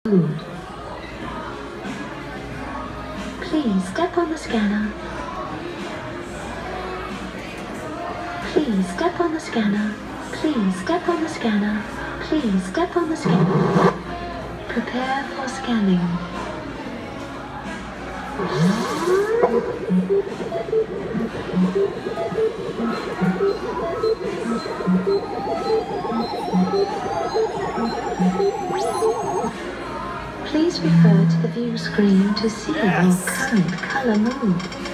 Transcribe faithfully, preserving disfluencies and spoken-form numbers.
Mood. Please step on the scanner. Please step on the scanner. Please step on the scanner. Please step on the scanner. Prepare for scanning. Please refer to the view screen to see your current color mood.